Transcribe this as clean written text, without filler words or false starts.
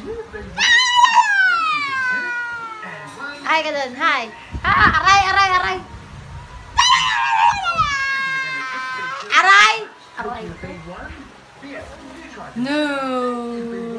Hi ka dun, hi. Aray, aray, aray. Aray! Aray. No.